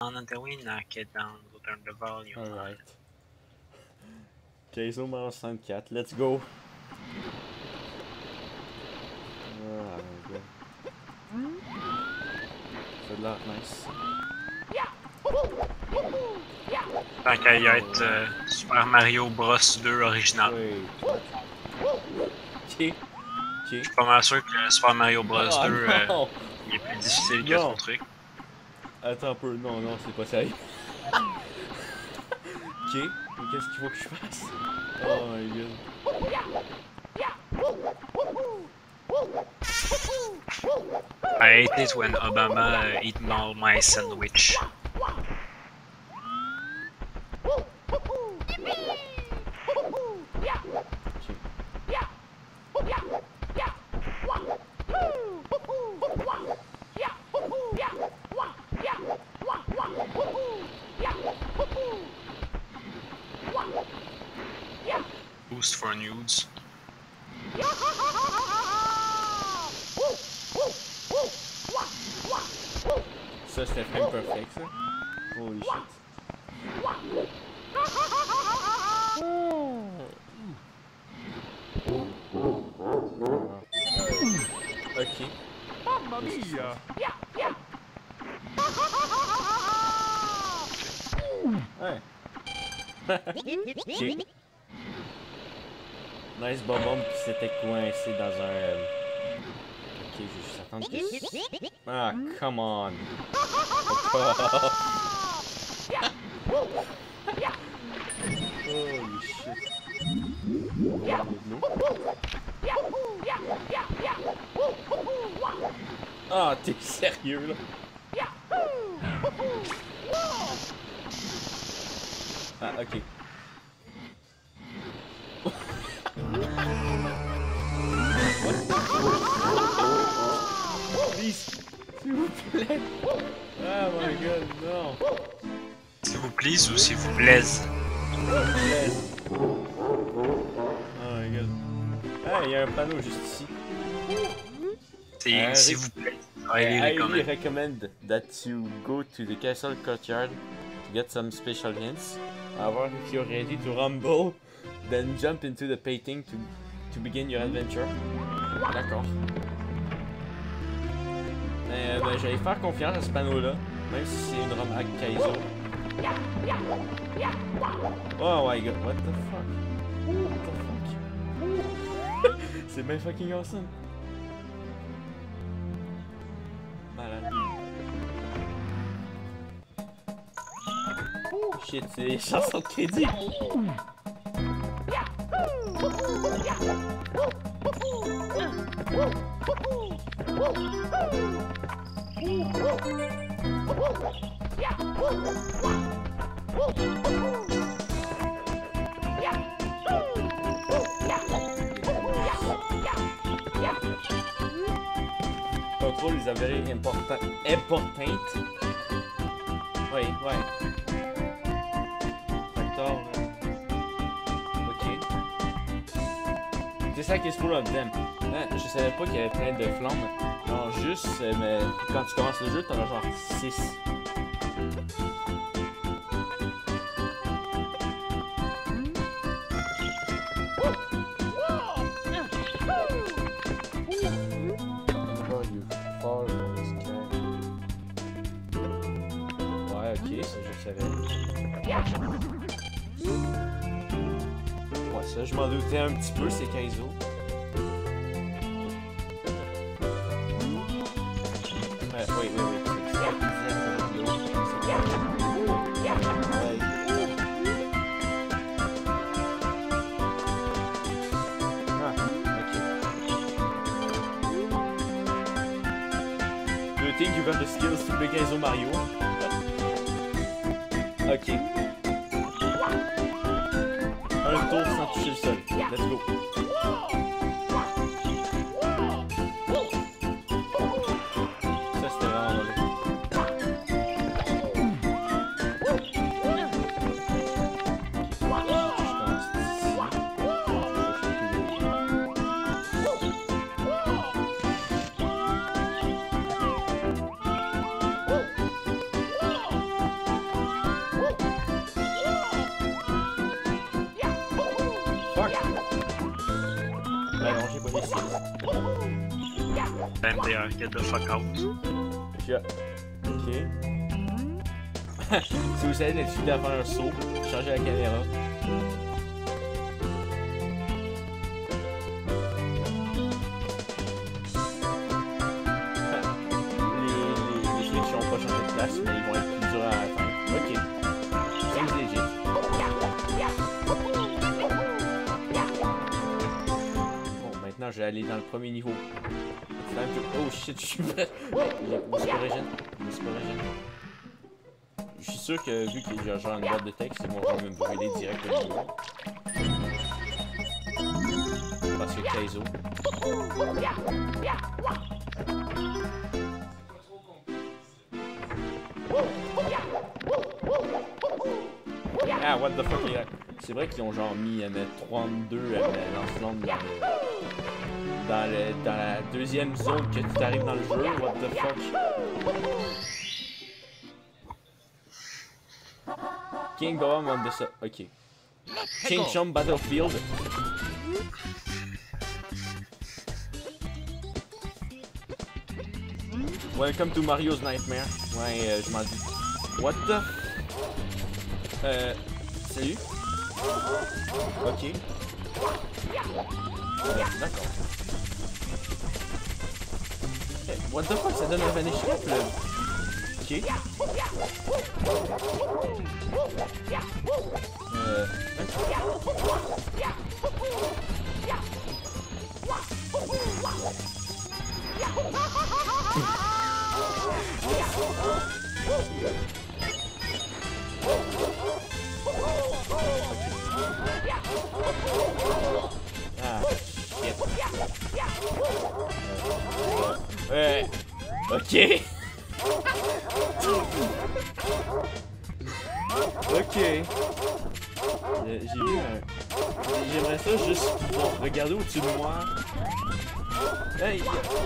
on the way, knock it down, go turn the volume on. Alright. Kaizo Mario 64, let's go! Ah, my god. Ça a l'air nice. Tant qu'à y être Super Mario Bros 2 original. Oui. Ok. Je suis pas mal sûr que Super Mario Bros 2 non. il est plus difficile que son truc. Attends un peu, non, non, c'est pas sérieux. Ok, qu'est-ce qu'il faut que je fasse? Oh my god. I hate it when Obama eat all my sandwich. Boost for nudes. Ça c'était frame perfect ça. Holy shit. Ok. Mamma mia! Ouais. Ok. Nice bonbon qui s'était coincé dans un... Ok, je vais juste attendre que... Ah, come on! Holy shit! Ah, t'es sérieux là? Ah, ok. Please, s'il vous plaît. Oh my god, non. S'il vous plaise ou s'il vous plaise? S'il vous plaît. Oh my god. Ah, il y a un panneau juste ici. C'est s'il vous plaît. I highly recommend that you go to the castle courtyard to get some special hints. However, if you're ready to rumble, then jump into the painting to begin your adventure. D'accord. Ben, j'allais faire confiance à ce panneau-là, même si c'est une ROM hack Kaizo. Oh my god, what the fuck? What the fuck? C'est bien fucking awesome. Malade. Shit, c'est les chansons de crédit. Contrôle is a very important. Oui, ouais. Factor. Ok. C'est ça qui est full of them. Je savais pas qu'il y avait plein de flammes. Genre juste, mais quand tu commences le jeu, t'en as genre 6. Ouais, ok, ça je savais. Ouais, ça je m'en doutais un petit peu, c'est Kaizo. Oui. Do you think you got the skills to play Kaizo Mario? Ok. Un tour sans toucher le sol. Let's go. Ça c'était vraiment mauvais. MDR, get the fuck out. Ok. Si vous savez d'être à faire un saut, changer la caméra. Les frictions n'ont pas changé de place, mais ils vont être plus durs à faire. Ok. Seems legit. Bon, maintenant je vais aller dans le premier niveau. Oh shit, je suis prêt. Je suis sûr que vu qu'il y a genre une boîte de texte, ils vont genre me brûler direct au niveau. Parce que Kaizo. Ah, what the fuck, c'est vrai qu'ils ont genre mis 32 lance-flammes dans la deuxième zone que tu t'arrives dans le jeu. What the fuck? King Bomb on the ok. King Chom Battlefield. Welcome to Mario's Nightmare. Ouais, je m'en dis. What the? Salut. Ok. D'accord. Hey, what the fuck, ça donne un vanish cap là. Ok. Ah, shit. Ok. Ok. J'ai vu un... J'aimerais ça juste pouvoir regarder au-dessus de moi. Hey!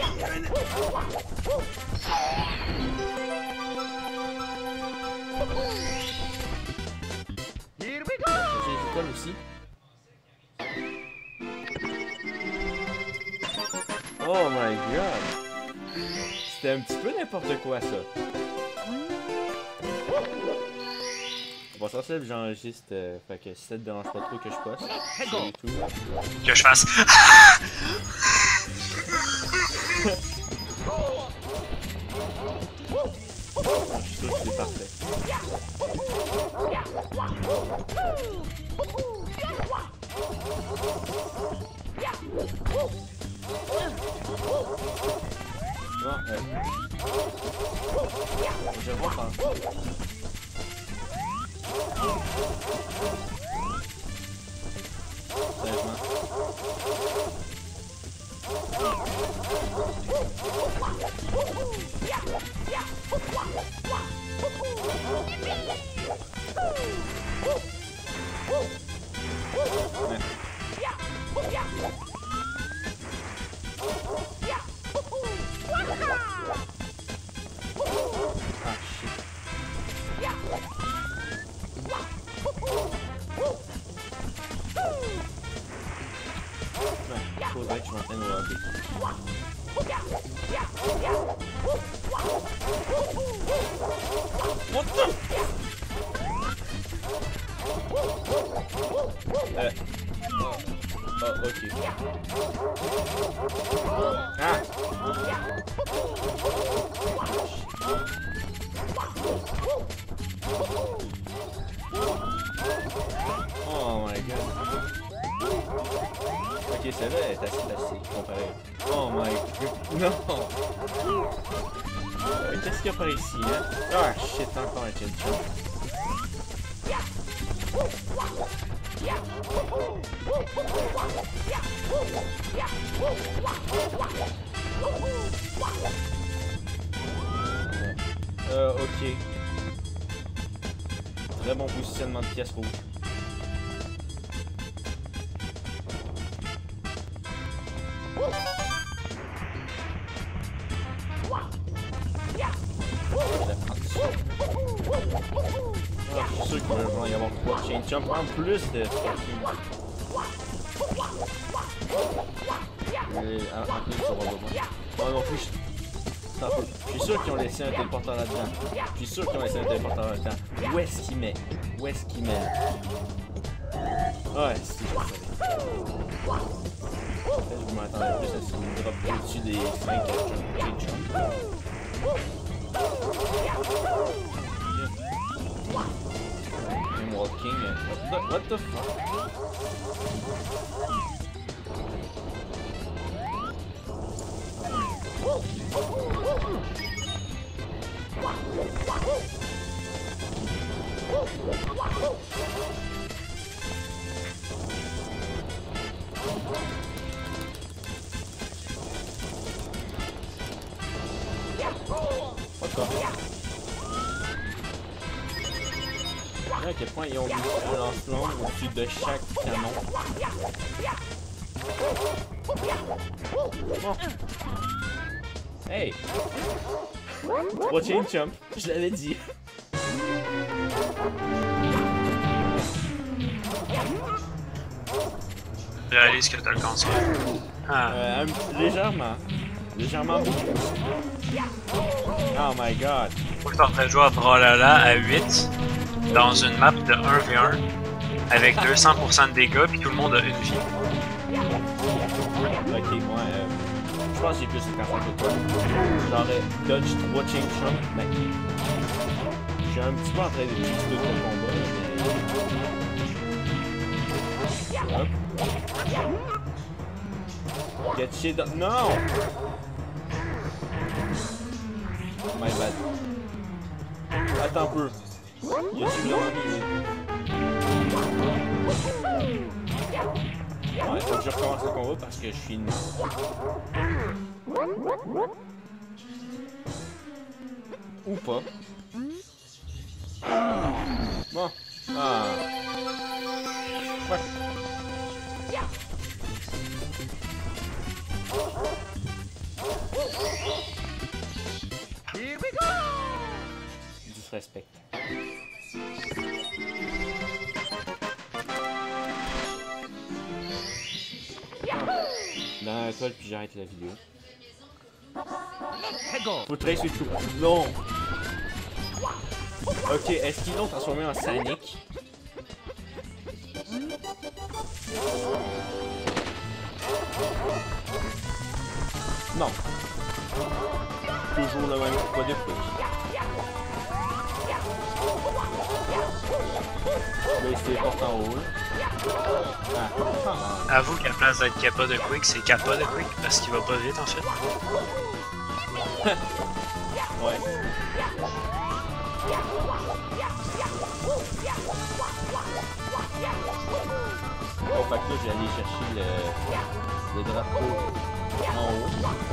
Here we go! J'ai l'école aussi. Oh my god! C'était un petit peu n'importe quoi ça. Bon, ça c'est j'enregistre, fait que si ça te dérange pas trop que je poste sur YouTube. Que je fasse. Je suis sûr que c'est parfait. Bon, je vois pas. Sérieusement. Faudrait que je m'entraîne au hockey. What the? Oh, ok. Ah! Oh my god. Ok, celle-là est assez facile comparé. Oh my god. Non! Qu'est-ce qu'il y a par ici, hein? Ah shit, encore un chin-chin. Ok. Très bon positionnement de pièces rouges. Je suis sûr qu'il va y avoir 3 chain jump en plus de fucking. En plus, ça va voir. Moi non plus, je suis sûr qu'ils ont laissé un téléporteur là-dedans. Je suis sûr qu'ils ont laissé un téléporteur là-dedans. Où est-ce qu'il met? Où est-ce qu'il met? Ouais, c'est je savais. Je m'attendais plus à ce qu'il me drop au-dessus des 5 jumps. I'm walking. What the fuck? What the? À quel point ils ont mis un lance-flamme au-dessus de chaque canon. Bon. Hey! 3 chain jump, je l'avais dit. Réalise que t'as le cancer. Ah. Légèrement. Légèrement beaucoup. Oh my god. Faut que t'es en train de jouer à Brawlhalla à 8 dans une map de 1v1 avec 200% de dégâts puis tout le monde a une vie. Ok, moi, je pense que j'ai plus cette affaire que toi. J'aurais dodge 3 chain jump, mais je suis un petit peu en train de cheater ton combat. Hop. Get shit up. Non! My bad. Attends un peu. Y a-tu vraiment mis? Ouais, faut que je recommence le combat parce que je suis nul. Ou pas. Bon. Ah. Ouais. Here we go! Disrespect. Dans la toile, puis j'arrête la vidéo. Faut tracer tout. Non! Ok, est-ce qu'ils l'ont transformé en Sonic? Non. Toujours le même pas de quick. Mais c'est porte en haut. Ah. Avoue qu'à la place d'être Kappa de Quick, c'est Kappa de Quick parce qu'il va pas vite en fait. Ouais. Bon, fait que là, j'ai allé chercher le drapeau en haut.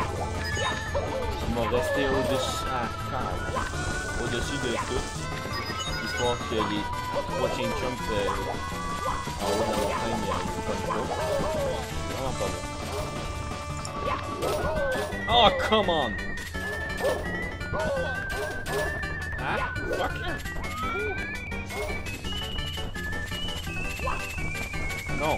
Il m'a resté au-dessus. Au-dessus de tout. Histoire que les 3 chain jumps en haut dans le train, ils ne prennent pas. Vraiment pas bon. Oh, come on! Ah, fuck! Non!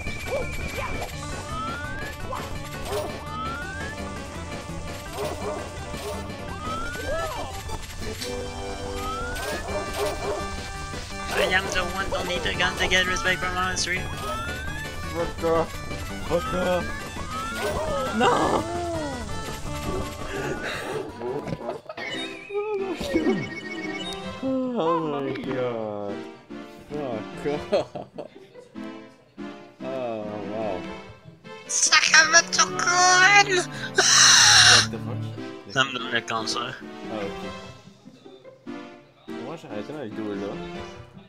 I am the one don't need a gun to get respect from monstry. Fuck off! Fuck off! Non! Oh my god! Fuck off! Oh wow! Sakamoto-kun! What the fuck? Ça me donne le cancer. Ah ok. Moi j'ai arrêté ma vidéo là.